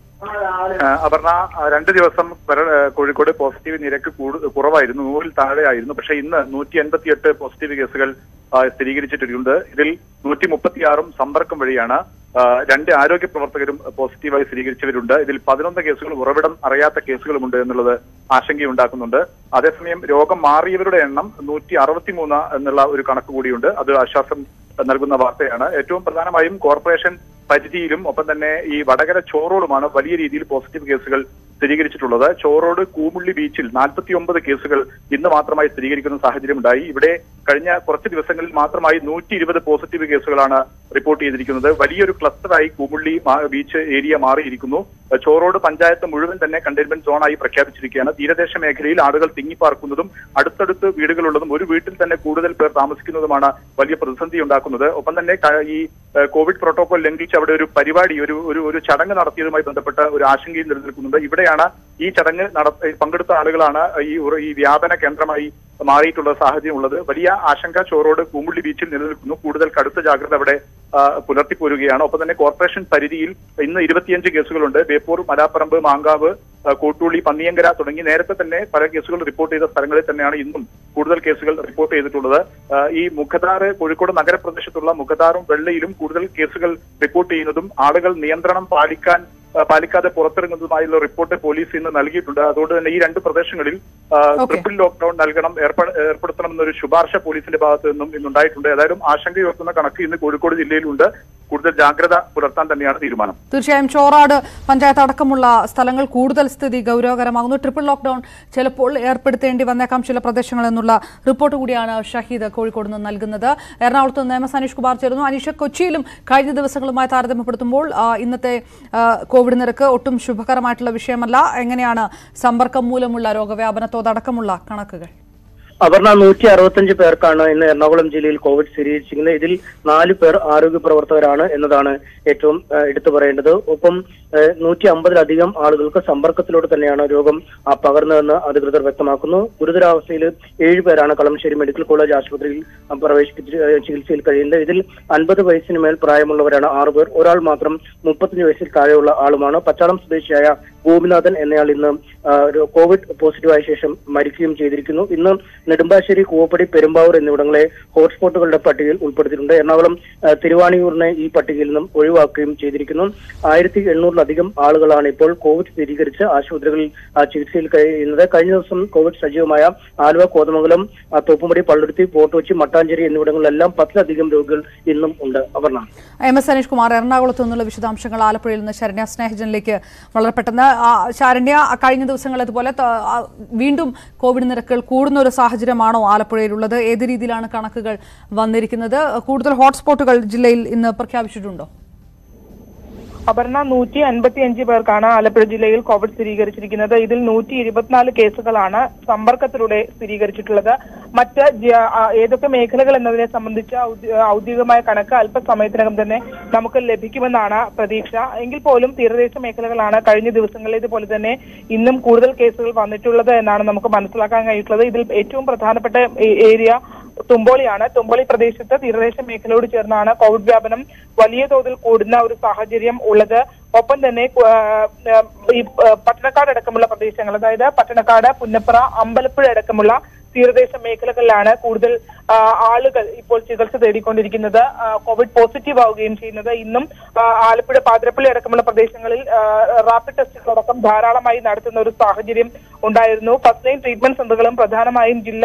അപർണ, 2 ദിവസം കോഴിക്കോട് പോസിറ്റീവ് നിരക്ക് കുറവായിരുന്നു, 100-ൽ താഴെയായിരുന്നു. പക്ഷേ ഇന്ന് 158 പോസിറ്റീവ് കേസുകൾ സ്ഥിരീകരിച്ചിട്ടുണ്ട്. ഇതിൽ 136 സമ്പർക്കം വഴിയാണ്. 2 ആരോഗ്യ പ്രവർത്തകരും പോസിറ്റീവായി സ്ഥിരീകരിച്ചവരുണ്ട്. ഇതിൽ 11 കേസുകൾ ഉറവിടം അറിയാത്ത കേസുകളുമുണ്ട് എന്നുള്ളത് ആശങ്കയുണ്ടാക്കുന്നുണ്ട്. അതേസമയം രോഗം മാറിയവരുടെ എണ്ണം 163 എന്നുള്ള ഒരു കണക്ക് കൂടിയുണ്ട്. അത് ആശ്വാസം നൽകുന്ന വാർത്തയാണ്. ഏറ്റവും പ്രധാനമായും കോർപ്പറേഷൻ പരിധിയിലും ഒപ്പം തന്നെ ഈ വടകര ചോറോടുമാണ് വലിയ രീതിയിൽ പോസിറ്റീവ് കേസുകൾ സ്ഥിരീകരിച്ചിട്ടുള്ളത്. ചോറോട് കൂമുള്ളി ബീച്ചിൽ 49 കേസുകൾ ഇന്ന് മാത്രമായി സ്ഥിരീകരിക്കുന്ന സാഹചര്യമുണ്ടായി. ഇവിടെ കഴിഞ്ഞ കുറച്ച് ദിവസങ്ങളിൽ മാത്രമായി 120 പോസിറ്റീവ് കേസുകളാണ് റിപ്പോർട്ട് ചെയ്തിരിക്കുന്നത്. വലിയൊരു ക്ലസ്റ്ററായി കൂമുള്ളി ബീച്ച് ഏരിയ മാറിയിരിക്കുന്നു. ചോറോട് പഞ്ചായത്ത് മുഴുവൻ തന്നെ കണ്ടെയ്ൻമെന്റ് സോണായി പ്രഖ്യാപിച്ചിരിക്കുകയാണ്. തീരദേശ മേഖലയിൽ ആളുകൾ തിങ്ങിപ്പാർക്കുന്നതും അടുത്തടുത്ത് വീടുകളുള്ളതും ഒരു വീട്ടിൽ തന്നെ കൂടുതൽ പേർ താമസിക്കുന്നതുമാണ് വലിയ പ്രതിസന്ധി ഉണ്ടാക്കുന്നത്. ഒപ്പം തന്നെ ഈ കോവിഡ് പ്രോട്ടോകോൾ ലംഘിച്ച് അവിടെ ഒരു പരിപാടി ഒരു ചടങ്ങ് നടത്തിയതുമായി ബന്ധപ്പെട്ട ഒരു ആശങ്കയും നിലനിൽക്കുന്നുണ്ട്. ഇവിടെയാണ് ഈ ചടങ്ങ് പങ്കെടുത്ത ആളുകളാണ് ഈ വ്യാപന കേന്ദ്രമായി മാറിയിട്ടുള്ള സാഹചര്യം ഉള്ളത്. വലിയ ആശങ്ക ചോറോട് പൂമുള്ളി ബീച്ചിൽ നിലനിൽക്കുന്നു. കൂടുതൽ കടുത്ത ജാഗ്രത അവിടെ പുലർത്തിപ്പോരുകയാണ്. ഒപ്പം തന്നെ കോർപ്പറേഷൻ പരിധിയിൽ ഇന്ന് 25 കേസുകളുണ്ട്. ബേപ്പൂർ, മലാപ്പറമ്പ്, മാങ്കാവ്, കോട്ടൂളി, പന്നിയങ്കര തുടങ്ങി നേരത്തെ തന്നെ പല കേസുകൾ റിപ്പോർട്ട് ചെയ്ത സ്ഥലങ്ങളിൽ തന്നെയാണ് ഇന്നും കൂടുതൽ കേസുകൾ റിപ്പോർട്ട് ചെയ്തിട്ടുള്ളത്. ഈ മുഖദാർ, കോഴിക്കോട് നഗരപ്രദേശത്തുള്ള മുഖദാറും വെള്ളയിലും കൂടുതൽ കേസുകൾ റിപ്പോർട്ട് ചെയ്യുന്നതും ആളുകൾ നിയന്ത്രണം പാലിക്കാതെ പുറത്തിറങ്ങുന്നതുമായുള്ള റിപ്പോർട്ട് പോലീസ് ഇന്ന് നൽകിയിട്ടുണ്ട്. അതുകൊണ്ട് തന്നെ ഈ 2 പ്രദേശങ്ങളിൽ ട്രിപ്പിൾ ലോക്ക്ഡൌൺ ഏർപ്പെടുത്തണമെന്നൊരു ശുപാർശ പോലീസിന്റെ ഭാഗത്തു നിന്നും ഇന്നുണ്ടായിട്ടുണ്ട്. ഏതായാലും ആശങ്കയുയർത്തുന്ന കണക്ക് ഇന്ന് കോഴിക്കോട് ജില്ലയിലുണ്ട്. കൂടുതൽ ജാഗ്രത പുലർത്താൻ തന്നെയാണ് തീരുമാനം. തീർച്ചയായും ചോറാട് പഞ്ചായത്ത് അടക്കമുള്ള സ്ഥലങ്ങൾ കൂടുതൽ സ്ഥിതി ഗൌരവകരമാകുന്നു. ട്രിപ്പിൾ ലോക്ക്ഡൌൺ ചിലപ്പോൾ ഏർപ്പെടുത്തേണ്ടി വന്നേക്കാം ചില പ്രദേശങ്ങൾ എന്നുള്ള റിപ്പോർട്ട് കൂടിയാണ് ഷഹീദ് കോഴിക്കോട് നിന്ന് നൽകുന്നത്. എറണാകുളത്ത് നിന്ന് അനീഷ് കുമാർ ചേരുന്നു. അനീഷ്, കൊച്ചിയിലും കഴിഞ്ഞ ദിവസങ്ങളുമായി താരതമ്യപ്പെടുത്തുമ്പോൾ ഇന്നത്തെ കോവിഡ് നിരക്ക് ഒട്ടും ശുഭകരമായിട്ടുള്ള വിഷയമല്ല. എങ്ങനെയാണ് സമ്പർക്കം മൂലമുള്ള രോഗവ്യാപനത്തോടക്കമുള്ള കണക്കുകൾ? അപർണ, 165 പേർക്കാണ് ഇന്ന് എറണാകുളം ജില്ലയിൽ കോവിഡ് സ്ഥിരീകരിച്ചിരിക്കുന്നത്. ഇതിൽ 4 പേർ ആരോഗ്യ പ്രവർത്തകരാണ് എന്നതാണ് ഏറ്റവും എടുത്തു പറയേണ്ടത്. ഒപ്പം 150-ലധികം ആളുകൾക്ക് സമ്പർക്കത്തിലൂടെ തന്നെയാണ് രോഗം പകർന്നതെന്ന് അധികൃതർ വ്യക്തമാക്കുന്നു. ഗുരുതരാവസ്ഥയിൽ 7 പേരാണ് കളമശ്ശേരി മെഡിക്കൽ കോളേജ് ആശുപത്രിയിൽ പ്രവേശിപ്പിച്ച് ചികിത്സയിൽ കഴിയുന്നത്. ഇതിൽ 50 വയസ്സിന് മേൽ പ്രായമുള്ളവരാണ് 6 പേർ. ഒരാൾ മാത്രം 35 വയസ്സിൽ താഴെയുള്ള ആളുമാണ്. പച്ചാളം സ്വദേശിയായ ഗോപിനാഥൻ എന്നയാൾ ഇന്ന് കോവിഡ് പോസിറ്റീവായ ശേഷം മരിക്കുകയും ചെയ്തിരിക്കുന്നു. ഇന്ന് നെടുമ്പാശ്ശേരി, കൂവപ്പടി, പെരുമ്പാവൂർ എന്നിവിടങ്ങളെ ഹോട്ട്സ്പോട്ടുകളുടെ പട്ടികയിൽ ഉൾപ്പെടുത്തിയിട്ടുണ്ട്. എറണാകുളം, തിരുവാണിയൂരിനെ ഈ പട്ടികയിൽ നിന്നും ഒഴിവാക്കുകയും ചെയ്തിരിക്കുന്നു. 1800-ലധികം ആളുകളാണ് ഇപ്പോൾ കോവിഡ് സ്ഥിരീകരിച്ച് ആശുപത്രികളിൽ ചികിത്സയിൽ കഴിയുന്നത്. കഴിഞ്ഞ ദിവസം കോവിഡ് സജീവമായ ആലുവ, കോതമംഗലം, തോപ്പുംപടി, പള്ളുരുത്തി, ഫോർട്ട് കൊച്ചി, മട്ടാഞ്ചേരി എന്നിവിടങ്ങളിലെല്ലാം 10-ലധികം രോഗികൾ ഇന്നും ഉണ്ട്. അപർണ. അനീഷ് കുമാർ എറണാകുളത്ത് നിന്നുള്ള വിശദാംശങ്ങൾ. ആലപ്പുഴയിൽ നിന്ന് ശരണ്യ സ്നേഹജനിലേക്ക് വളരെ പെട്ടെന്ന്. ശരണ്യ, കഴിഞ്ഞ ദിവസങ്ങളതുപോലെ വീണ്ടും കോവിഡ് നിരക്കുകൾ കൂടുന്ന ഒരു സാഹചര്യമാണോ ആലപ്പുഴയിലുള്ളത്? ഏത് രീതിയിലാണ് കണക്കുകൾ വന്നിരിക്കുന്നത്? കൂടുതൽ ഹോട്ട്സ്പോട്ടുകൾ ജില്ലയിൽ ഇന്ന് പ്രഖ്യാപിച്ചിട്ടുണ്ടോ? അപർണ, 155 പേർക്കാണ് ആലപ്പുഴ ജില്ലയിൽ കോവിഡ് സ്ഥിരീകരിച്ചിരിക്കുന്നത്. ഇതിൽ 124 കേസുകളാണ് സമ്പർക്കത്തിലൂടെ സ്ഥിരീകരിച്ചിട്ടുള്ളത്. മറ്റ് ഏതൊക്കെ മേഖലകൾ എന്നതിനെ സംബന്ധിച്ച ഔദ്യോഗികമായ കണക്ക് അല്പസമയത്തിനകം തന്നെ നമുക്ക് ലഭിക്കുമെന്നാണ് പ്രതീക്ഷ. എങ്കിൽ പോലും തീരദേശ മേഖലകളാണ് കഴിഞ്ഞ ദിവസങ്ങളിലേതുപോലെ തന്നെ ഇന്നും കൂടുതൽ കേസുകൾ വന്നിട്ടുള്ളത് എന്നാണ് നമുക്ക് മനസ്സിലാക്കാൻ കഴിഞ്ഞിട്ടുള്ളത്. ഇതിൽ ഏറ്റവും പ്രധാനപ്പെട്ട ഏരിയ തുമ്പോളിയാണ്. തുമ്പോളി പ്രദേശത്ത് തീരദേശ മേഖലയോട് ചേർന്നാണ് കോവിഡ് വ്യാപനം വലിയ തോതിൽ കൂടുന്ന ഒരു സാഹചര്യം ഉള്ളത്. ഒപ്പം തന്നെ ഈ പട്ടണക്കാട് അടക്കമുള്ള പ്രദേശങ്ങൾ, അതായത് പട്ടണക്കാട്, പുന്നപ്ര, അമ്പലപ്പുഴ അടക്കമുള്ള തീരദേശ മേഖലകളിലാണ് കൂടുതൽ ആളുകൾ ഇപ്പോൾ ചികിത്സ തേടിക്കൊണ്ടിരിക്കുന്നത്, കോവിഡ് പോസിറ്റീവ് ആവുകയും ചെയ്യുന്നത്. ഇന്നും ആലപ്പുഴ, പാതിരപ്പള്ളി അടക്കമുള്ള പ്രദേശങ്ങളിൽ റാപ്പിഡ് ടെസ്റ്റുകളടക്കം ധാരാളമായി നടത്തുന്ന ഒരു സാഹചര്യം ഉണ്ടായിരുന്നു. ഫസ്റ്റ് ലൈൻ ട്രീറ്റ്മെന്റ് സെന്ററുകളും പ്രധാനമായും ജില്ല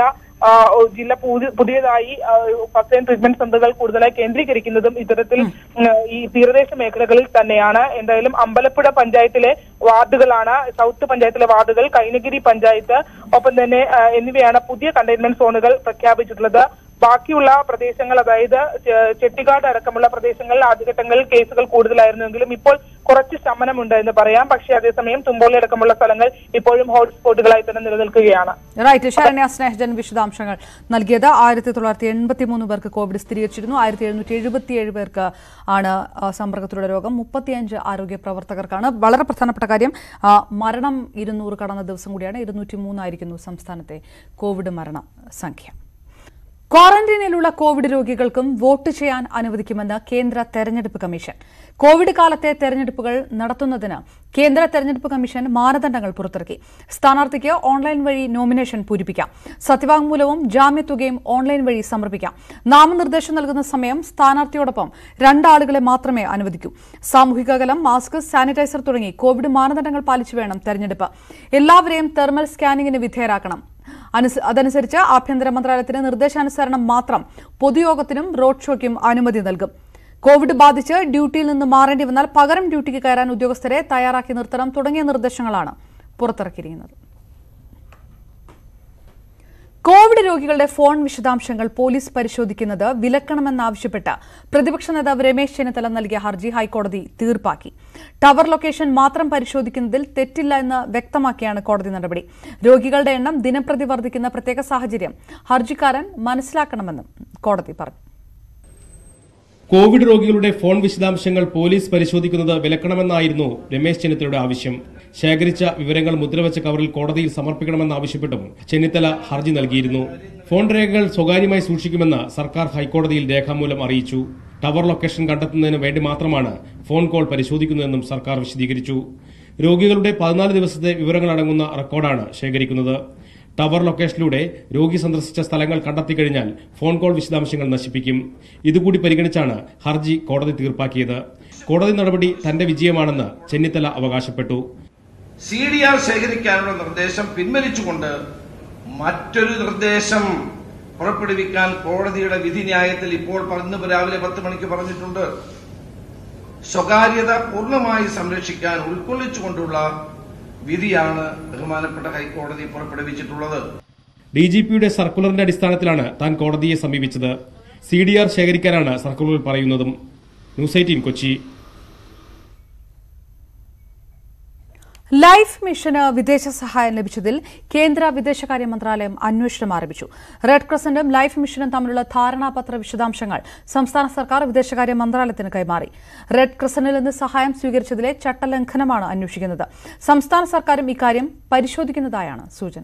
പുതിയതായി ഫസ്റ്റ് ലൈൻ ട്രീറ്റ്മെന്റ് സെന്ററുകൾ കൂടുതലായി കേന്ദ്രീകരിക്കുന്നതും ഇത്തരത്തിൽ ഈ തീരദേശ മേഖലകളിൽ തന്നെയാണ്. എന്തായാലും അമ്പലപ്പുഴ പഞ്ചായത്തിലെ വാർഡുകളാണ്, സൗത്ത് പഞ്ചായത്തിലെ വാർഡുകൾ, കൈനഗിരി പഞ്ചായത്ത് ഒപ്പം തന്നെ എന്നിവയാണ് പുതിയ കണ്ടെയ്ൻമെന്റ് സോണുകൾ പ്രഖ്യാപിച്ചിട്ടുള്ളത്. ബാക്കിയുള്ള പ്രദേശങ്ങൾ, അതായത് ചെട്ടിക്കാട് അടക്കമുള്ള പ്രദേശങ്ങളിൽ ആദ്യഘട്ടങ്ങളിൽ കേസുകൾ കൂടുതലായിരുന്നെങ്കിലും ഇപ്പോൾ കുറച്ച് ശമനമുണ്ട് എന്ന് പറയാം. പക്ഷേ അതേസമയം തുമ്പോളി അടക്കമുള്ള സ്ഥലങ്ങൾ ഇപ്പോഴും ഹോട്ട്സ്പോട്ടുകളായി തന്നെ നിലനിൽക്കുകയാണ്. ശരണ്യ സ്നേഹജൻ വിശദാംശങ്ങൾ നൽകിയത്. 1983 പേർക്ക് കോവിഡ് സ്ഥിരീകരിച്ചിരുന്നു. 1777 പേർക്ക് ആണ് സമ്പർക്കത്തിലൂടെ രോഗം. 35 ആരോഗ്യ പ്രവർത്തകർക്കാണ്. വളരെ പ്രധാനപ്പെട്ട കാര്യം, മരണം 200 കടന്ന ദിവസം കൂടിയാണ്. 203 ആയിരിക്കുന്നു സംസ്ഥാനത്തെ കോവിഡ് മരണ സംഖ്യ. ക്വാറന്റൈനിലുള്ള കോവിഡ് രോഗികൾക്കും വോട്ട് ചെയ്യാൻ അനുവദിക്കുമെന്ന് കേന്ദ്ര തെരഞ്ഞെടുപ്പ് കമ്മീഷൻ. കോവിഡ് കാലത്തെ തെരഞ്ഞെടുപ്പുകൾ നടത്തുന്നതിന് കേന്ദ്ര തെരഞ്ഞെടുപ്പ് കമ്മീഷൻ മാനദണ്ഡങ്ങൾ പുറത്തിറക്കി. സ്ഥാനാർത്ഥിക്ക് ഓൺലൈൻ വഴി നോമിനേഷൻ പൂരിപ്പിക്കാം. സത്യവാങ്മൂലവും ജാമ്യത്തുകയും ഓൺലൈൻ വഴി സമർപ്പിക്കാം. നാമനിർദ്ദേശം നൽകുന്ന സമയം സ്ഥാനാർത്ഥിയോടൊപ്പം 2 ആളുകളെ മാത്രമേ അനുവദിക്കൂ. സാമൂഹിക അകലം, മാസ്ക്, സാനിറ്റൈസർ തുടങ്ങി കോവിഡ് മാനദണ്ഡങ്ങൾ പാലിച്ചു വേണം തെരഞ്ഞെടുപ്പ്. എല്ലാവരെയും തെർമൽ സ്കാനിങ്ങിന് വിധേയരാക്കണം. അതനുസരിച്ച് ആഭ്യന്തര മന്ത്രാലയത്തിന് നിർദ്ദേശാനുസരണം മാത്രം പൊതുയോഗത്തിനും റോഡ് ഷോയ്ക്കും അനുമതി നൽകും. കോവിഡ് ബാധിച്ച് ഡ്യൂട്ടിയിൽ നിന്ന് മാറേണ്ടി വന്നാൽ പകരം ഡ്യൂട്ടിക്ക് കയറാൻ ഉദ്യോഗസ്ഥരെ തയ്യാറാക്കി നിർത്തണം തുടങ്ങിയ നിർദ്ദേശങ്ങളാണ് പുറത്തിറക്കിയിരിക്കുന്നത്. കോവിഡ് രോഗികളുടെ ഫോൺ വിശദാംശങ്ങൾ പോലീസ് പരിശോധിക്കുന്നത് വിലക്കണമെന്നാവശ്യപ്പെട്ട് പ്രതിപക്ഷ നേതാവ് രമേശ് ചെന്നിത്തല നൽകിയ ഹർജി ഹൈക്കോടതി തീർപ്പാക്കി. ടവർ ലൊക്കേഷൻ മാത്രം പരിശോധിക്കുന്നതിൽ തെറ്റില്ല എന്ന് വ്യക്തമാക്കിയാണ് കോടതി നടപടി. രോഗികളുടെ എണ്ണം ദിനംപ്രതി വർദ്ധിക്കുന്ന പ്രത്യേക സാഹചര്യം ഹർജിക്കാരൻ മനസ്സിലാക്കണമെന്നും കോടതി പറഞ്ഞു. കോവിഡ് രോഗികളുടെ ഫോൺ വിശദാംശങ്ങൾ പോലീസ് പരിശോധിക്കുന്നത് വിലക്കണമെന്നായിരുന്നു രമേശ് ചെന്നിത്തലയുടെ ആവശ്യം. ശേഖരിച്ച വിവരങ്ങൾ മുദ്രവെച്ച കവറിൽ കോടതിയിൽ സമർപ്പിക്കണമെന്നാവശ്യപ്പെട്ടും ചെന്നിത്തല ഹർജി നൽകിയിരുന്നു. ഫോൺ രേഖകൾ സ്വകാര്യമായി സൂക്ഷിക്കുമെന്ന് സർക്കാർ ഹൈക്കോടതിയിൽ രേഖാമൂലം അറിയിച്ചു. ടവർ ലൊക്കേഷൻ കണ്ടെത്തുന്നതിന് വേണ്ടി മാത്രമാണ് ഫോൺ കോൾ പരിശോധിക്കുന്നതെന്നും സർക്കാർ വിശദീകരിച്ചു. രോഗികളുടെ 14 ദിവസത്തെ വിവരങ്ങളടങ്ങുന്ന റെക്കോർഡാണ് ശേഖരിക്കുന്നത്. ടവർ ലൊക്കേഷനിലൂടെ രോഗി സന്ദർശിച്ച സ്ഥലങ്ങൾ കണ്ടെത്തിക്കഴിഞ്ഞാൽ ഫോൺ കോൾ വിശദാംശങ്ങൾ നശിപ്പിക്കും. ഇതുകൂടി പരിഗണിച്ചാണ് ഹർജി കോടതി തീർപ്പാക്കിയത്. കോടതി നടപടി തന്റെ വിജയമാണെന്ന് ചെന്നിത്തല അവകാശപ്പെട്ടു. CDR ശേഖരിക്കാനുള്ള നിർദ്ദേശം പിൻവലിച്ചുകൊണ്ട് മറ്റൊരു നിർദ്ദേശം പുറപ്പെടുവിക്കാൻ കോടതിയുടെ വിധി ന്യായത്തിൽ ഇപ്പോൾ രാവിലെ 10 മണിക്ക് പറഞ്ഞിട്ടുണ്ട്. സ്വകാര്യത പൂർണ്ണമായി സംരക്ഷിക്കാൻ ഉൾക്കൊള്ളിച്ചുകൊണ്ടുള്ള വിധിയാണ് ബഹുമാനപ്പെട്ട ഹൈക്കോടതി പുറപ്പെടുവിച്ചിട്ടുള്ളത്. DGPയുടെ സർക്കുലറിന്റെ അടിസ്ഥാനത്തിലാണ് താൻ കോടതിയെ സമീപിച്ചത്. CDR ശേഖരിക്കാനാണ് സർക്കുലറിൽ പറയുന്നതും. ന്യൂസ് 18 കൊച്ചി. ലൈഫ് മിഷന് വിദേശ സഹായം ലഭിച്ചതിൽ കേന്ദ്ര വിദേശകാര്യ മന്ത്രാലയം അന്വേഷണം ആരംഭിച്ചു. റെഡ് ക്രസന്റും ലൈഫ് മിഷനും തമ്മിലുള്ള ധാരണാപത്ര വിശദാംശങ്ങൾ സംസ്ഥാന സർക്കാർ വിദേശകാര്യ മന്ത്രാലയത്തിന് കൈമാറി. റെഡ് ക്രസന്റിൽ നിന്ന് സഹായം സ്വീകരിച്ചതിലെ ചട്ടലംഘനമാണ് അന്വേഷിക്കുന്നത്. സംസ്ഥാന സർക്കാരും ഇക്കാര്യം പരിശോധിക്കുന്നതായാണ് സൂചന.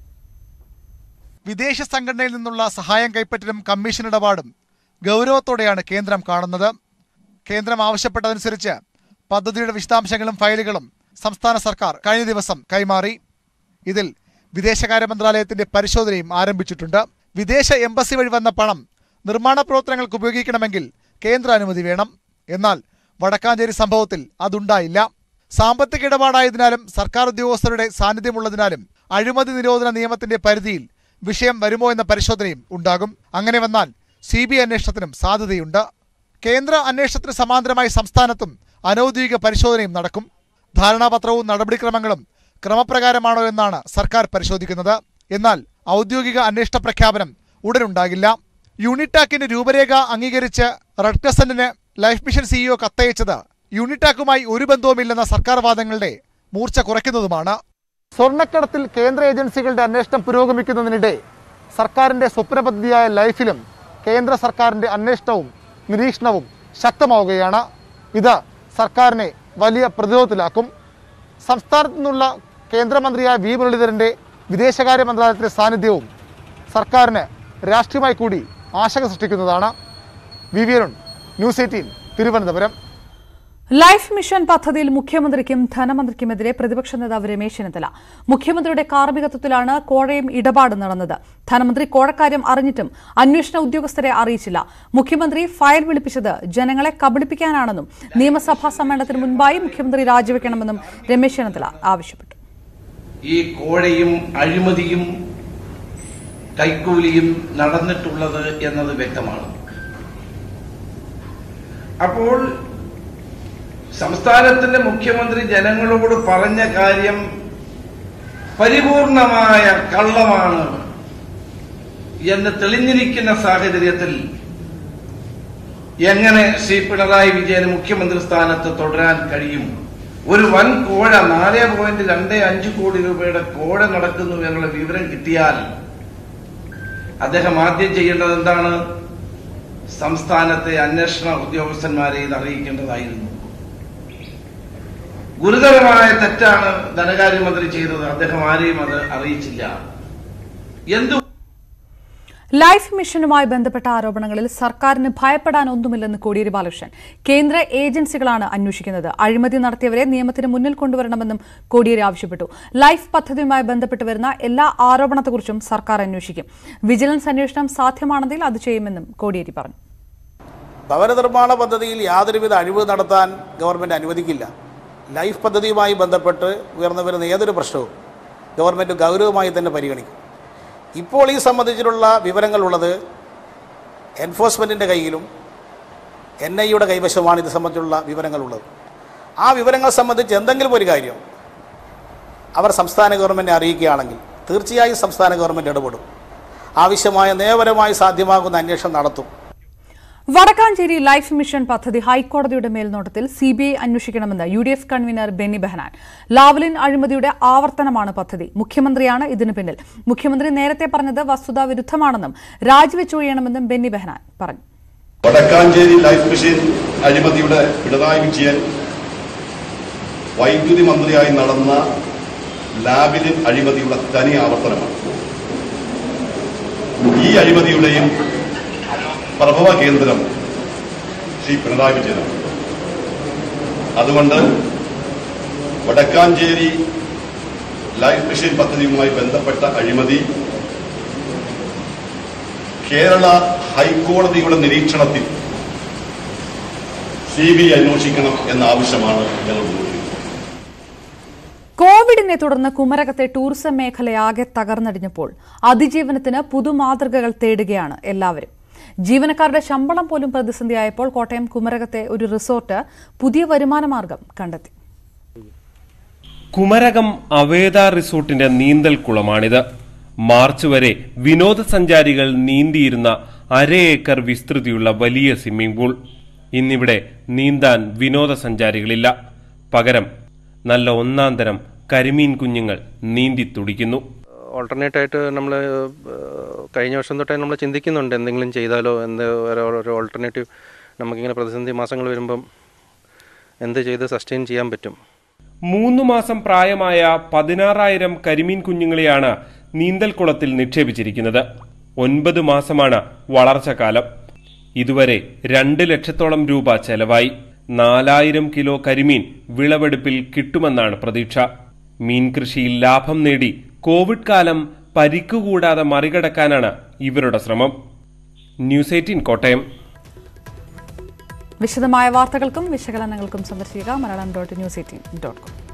വിദേശ സംഘടനയിൽ നിന്നുള്ള സഹായം കൈപ്പറ്റലും കമ്മീഷൻ ഇടപാടും ഗൌരവത്തോടെയാണ് കേന്ദ്രം കാണുന്നത്. കേന്ദ്രം ആവശ്യപ്പെട്ടതനുസരിച്ച് പദ്ധതിയുടെ വിശദാംശങ്ങളും ഫയലുകളും സംസ്ഥാന സർക്കാർ കഴിഞ്ഞ ദിവസം കൈമാറി. ഇതിൽ വിദേശകാര്യ മന്ത്രാലയത്തിന്റെ പരിശോധനയും ആരംഭിച്ചിട്ടുണ്ട്. വിദേശ എംബസി വഴി വന്ന പണം നിർമ്മാണ പ്രവർത്തനങ്ങൾക്ക് ഉപയോഗിക്കണമെങ്കിൽ കേന്ദ്ര അനുമതി വേണം. എന്നാൽ വടക്കാഞ്ചേരി സംഭവത്തിൽ അതുണ്ടായില്ല. സാമ്പത്തിക ഇടപാടായതിനാലും സർക്കാർ ഉദ്യോഗസ്ഥരുടെ സാന്നിധ്യമുള്ളതിനാലും അഴിമതി നിരോധന നിയമത്തിന്റെ പരിധിയിൽ വിഷയം വരുമോ എന്ന പരിശോധനയും ഉണ്ടാകും. അങ്ങനെ വന്നാൽ CBI അന്വേഷണത്തിനും സാധ്യതയുണ്ട്. കേന്ദ്ര അന്വേഷണത്തിന് സമാന്തരമായി സംസ്ഥാനത്തും അനൌദ്യോഗിക പരിശോധനയും നടക്കും. ധാരണാപത്രവും നടപടിക്രമങ്ങളും ക്രമപ്രകാരമാണോ എന്നാണ് സർക്കാർ പരിശോധിക്കുന്നത്. എന്നാൽ ഔദ്യോഗിക അന്വേഷണ പ്രഖ്യാപനം ഉടനുണ്ടാകില്ല. യൂണിടാക്കിന്റെ രൂപരേഖ അംഗീകരിച്ച് റെഡ് ക്രസന്റിന് ലൈഫ് മിഷൻ CEO കത്തയച്ചത് യൂണിടാക്കുമായി ഒരു ബന്ധവുമില്ലെന്ന സർക്കാർ വാദങ്ങളുടെ മൂർച്ച കുറയ്ക്കുന്നതുമാണ്. സ്വർണ്ണക്കടത്തിൽ കേന്ദ്ര ഏജൻസികളുടെ അന്വേഷണം പുരോഗമിക്കുന്നതിനിടെ സർക്കാരിന്റെ സ്വപ്ന പദ്ധതിയായ ലൈഫിലും കേന്ദ്ര സർക്കാരിന്റെ അന്വേഷണവും നിരീക്ഷണവും ശക്തമാവുകയാണ്. ഇത് സർക്കാരിനെ വലിയ പ്രതിരോധത്തിലാക്കും. സംസ്ഥാനത്തു നിന്നുള്ള കേന്ദ്രമന്ത്രിയായ V മുരളീധരന്റെ വിദേശകാര്യ മന്ത്രാലയത്തിലെ സാന്നിധ്യവും സർക്കാരിന് രാഷ്ട്രീയമായി കൂടി ആശങ്ക സൃഷ്ടിക്കുന്നതാണ്. VV Arun, news 18 Thiruvananthapuram. Life mission പദ്ധതിയിൽ മുഖ്യമന്ത്രിക്കും ധനമന്ത്രിക്കുമെതിരെ പ്രതിപക്ഷ നേതാവ് രമേശ് ചെന്നിത്തല. മുഖ്യമന്ത്രിയുടെ കാർമ്മികത്വത്തിലാണ് കോഴയും ഇടപാട് നടന്നത്. ധനമന്ത്രി കോഴക്കാര്യം അറിഞ്ഞിട്ടും അന്വേഷണ ഉദ്യോഗസ്ഥരെ അറിയിച്ചില്ല. മുഖ്യമന്ത്രി ഫയൽ വിളിപ്പിച്ചത് ജനങ്ങളെ കബളിപ്പിക്കാനാണെന്നും നിയമസഭാ സമ്മേളനത്തിന് മുൻപായി മുഖ്യമന്ത്രി രാജിവെക്കണമെന്നും രമേശ് ചെന്നിത്തല ആവശ്യപ്പെട്ടു. ഈ കോഴയും അഴിമതിയും കൈക്കൂലിയും നടന്നിട്ടുള്ളത് എന്നത് വ്യക്തമാണ്. അപ്പോൾ സംസ്ഥാനത്തിന്റെ മുഖ്യമന്ത്രി ജനങ്ങളോട് പറഞ്ഞ കാര്യം പരിപൂർണമായ കള്ളമാണ് എന്ന് തെളിഞ്ഞിരിക്കുന്ന സാഹചര്യത്തിൽ എങ്ങനെ ശ്രീ പിണറായി വിജയന് മുഖ്യമന്ത്രി സ്ഥാനത്ത് തുടരാൻ കഴിയും? ഒരു വൻ കോഴ 4.25 കോടി രൂപയുടെ കോഴ നടക്കുന്നു എന്നുള്ള വിവരം കിട്ടിയാൽ അദ്ദേഹം ആദ്യം ചെയ്യേണ്ടത് എന്താണ്? സംസ്ഥാനത്തെ അന്വേഷണ ഉദ്യോഗസ്ഥന്മാരെ ഇത് അറിയിക്കേണ്ടതായിരുന്നു. ഗുരുതരമായ തെറ്റാണ് ധനകാര്യമന്ത്രി ചെയ്തത്. അദ്ദേഹം ആരെയും അത് അറിയിച്ചില്ല. ലൈഫ് മിഷനുമായി ബന്ധപ്പെട്ട ആരോപണങ്ങളിൽ സർക്കാരിന് ഭയപ്പെടാനൊന്നുമില്ലെന്ന് കോടിയേരി ബാലകൃഷ്ണൻ. കേന്ദ്ര ഏജൻസികളാണ് അന്വേഷിക്കുന്നത്. അഴിമതി നടത്തിയവരെ നിയമത്തിന് മുന്നിൽ കൊണ്ടുവരണമെന്നും കോടിയേരി ആവശ്യപ്പെട്ടു. ലൈഫ് പദ്ധതിയുമായി ബന്ധപ്പെട്ട് വരുന്ന എല്ലാ ആരോപണത്തെക്കുറിച്ചും സർക്കാർ അന്വേഷിക്കും. വിജിലൻസ് അന്വേഷണം സാധ്യമാണെങ്കിൽ അത് ചെയ്യുമെന്നും കോടിയേരി പറഞ്ഞു. ഭവന നിർമ്മാണ പദ്ധതിയിൽ യാതൊരുവിധ അഴിമതി നടത്താൻ ഗവൺമെന്റ് അനുവദിക്കില്ല. ലൈഫ് പദ്ധതിയുമായി ബന്ധപ്പെട്ട് ഉയർന്നു വരുന്ന ഏതൊരു പ്രശ്നവും ഗവൺമെന്റ് ഗൗരവമായി തന്നെ പരിഗണിക്കും. ഇപ്പോൾ ഈ സംബന്ധിച്ചിട്ടുള്ള വിവരങ്ങളുള്ളത് എൻഫോഴ്സ്മെൻറ്റിൻ്റെ കയ്യിലും NIAയുടെ കൈവശമാണ് ഇത് സംബന്ധിച്ചുള്ള വിവരങ്ങളുള്ളത്. ആ വിവരങ്ങൾ സംബന്ധിച്ച് എന്തെങ്കിലും ഒരു കാര്യം അവർ സംസ്ഥാന ഗവൺമെൻറ്റിനെ അറിയിക്കുകയാണെങ്കിൽ തീർച്ചയായും സംസ്ഥാന ഗവൺമെൻറ് ഇടപെടും. ആവശ്യമായ നിയമപരമായി സാധ്യമാകുന്ന അന്വേഷണം നടത്തും. വടക്കാഞ്ചേരി ലൈഫ് മിഷൻ പദ്ധതി ഹൈക്കോടതിയുടെ മേൽനോട്ടത്തിൽ CBI അന്വേഷിക്കണമെന്ന് UDF convener Benny Behanan. Lavalin അഴിമതിയുടെ ആവർത്തനമാണ് പദ്ധതി. മുഖ്യമന്ത്രിയാണ് ഇതിന് പിന്നിൽ. മുഖ്യമന്ത്രി നേരത്തെ പറഞ്ഞത് വസ്തുതാവിരുദ്ധമാണെന്നും രാജിവെച്ചൊഴിയണമെന്നും ബെന്നി ബെഹനാൻ പറഞ്ഞു. വടക്കാഞ്ചേരി ലൈഫ് മിഷൻ അഴിമതിയുടെ പിണറായി വിജയൻ വൈദ്യുതി മന്ത്രിയായി നടന്ന ലാബിലെ അഴിമതിയുടെ തനി ആവർത്തനമാണ്. ഈ അഴിമതിയുടെയും പ്രഭവ കേന്ദ്രം ശ്രീ പിണറായി വിജയനാണ്. അതുകൊണ്ട് വടക്കാഞ്ചേരി ലൈഫ് മിഷൻ പദ്ധതിയുമായി ബന്ധപ്പെട്ട അഴിമതി കേരള ഹൈക്കോടതിയുടെ നിരീക്ഷണത്തിൽ CBI അന്വേഷിക്കണം എന്ന ആവശ്യമാണ് ഞങ്ങൾ മുന്നോട്ട്. കോവിഡിനെ തുടർന്ന് കുമരകത്തെ ടൂറിസം മേഖലയാകെ തകർന്നടിഞ്ഞപ്പോൾ അതിജീവനത്തിന് പുതുമാതൃകകൾ തേടുകയാണ് എല്ലാവരും. ജീവനക്കാരുടെ ശമ്പളം പോലും പ്രതിസന്ധിയായപ്പോൾ കോട്ടയം കുമരകത്തെ ഒരു റിസോർട്ട് പുതിയ വരുമാന മാർഗം കണ്ടെത്തി. കുമരകം അവേദ റിസോർട്ടിന്റെ നീന്തൽ കുളമാണിത്. മാർച്ച് വരെ വിനോദസഞ്ചാരികൾ നീന്തിയിരുന്ന 1/2 ഏക്കർ വിസ്തൃതിയുള്ള വലിയ സ്വിമ്മിംഗ് പൂൾ. ഇന്നിവിടെ നീന്താൻ വിനോദസഞ്ചാരികളില്ല. പകരം നല്ല ഒന്നാം തരം കരിമീൻ കുഞ്ഞുങ്ങൾ നീന്തി തുടിക്കുന്നു. ഓൾട്ടർനേറ്റ് ആയിട്ട് നമ്മൾ കഴിഞ്ഞ വർഷം തൊട്ടേ നമ്മൾ ചിന്തിക്കുന്നുണ്ട് എന്തെങ്കിലും ചെയ്താലോ, ഒരു ഓൾട്ടർനേറ്റീവ് നമുക്കിങ്ങനെ പ്രതിസന്ധി മാസങ്ങൾ വരുമ്പം എന്ത് ചെയ്ത് സസ്റ്റെയിൻ ചെയ്യാൻ പറ്റും. 3 മാസം പ്രായമായ 16,000 കരിമീൻ കുഞ്ഞുങ്ങളെയാണ് നീന്തൽക്കുളത്തിൽ നിക്ഷേപിച്ചിരിക്കുന്നത്. 9 മാസമാണ് വളർച്ചക്കാലം. ഇതുവരെ 2 ലക്ഷത്തോളം രൂപ ചെലവായി. 4000 കിലോ കരിമീൻ വിളവെടുപ്പിൽ കിട്ടുമെന്നാണ് പ്രതീക്ഷ. മീൻ കൃഷിയിൽ ലാഭം നേടി കോവിഡ് കാലം പരിക്കുകൂടാതെ മറികടക്കാനാണ് ഇവരുടെ ശ്രമം. ന്യൂസ് 18 കോട്ടയം. വിശദമായ വാർത്തകൾക്കും വിശകലനങ്ങൾക്കും സന്ദർശിക്കുക Malayalam.news18.com.